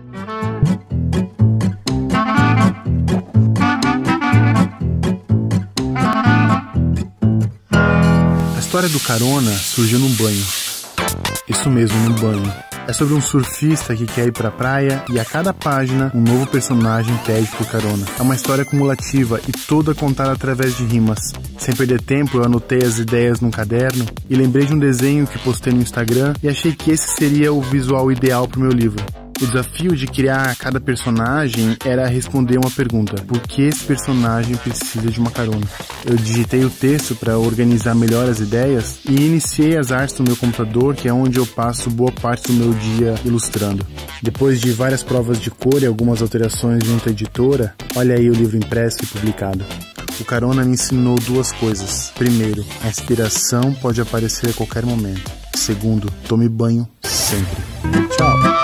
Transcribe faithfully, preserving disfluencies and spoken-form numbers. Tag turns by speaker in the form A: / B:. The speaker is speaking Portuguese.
A: A história do Carona surgiu num banho. Isso mesmo, num banho. É sobre um surfista que quer ir pra praia e a cada página um novo personagem pede por carona. É uma história cumulativa e toda contada através de rimas. Sem perder tempo, eu anotei as ideias num caderno e lembrei de um desenho que postei no Instagram e achei que esse seria o visual ideal pro meu livro. O desafio de criar cada personagem era responder uma pergunta: por que esse personagem precisa de uma carona? Eu digitei o texto para organizar melhor as ideias e iniciei as artes no meu computador, que é onde eu passo boa parte do meu dia ilustrando. Depois de várias provas de cor e algumas alterações junto à editora, olha aí o livro impresso e publicado. O Carona me ensinou duas coisas. Primeiro, a inspiração pode aparecer a qualquer momento. Segundo, tome banho sempre. Tchau!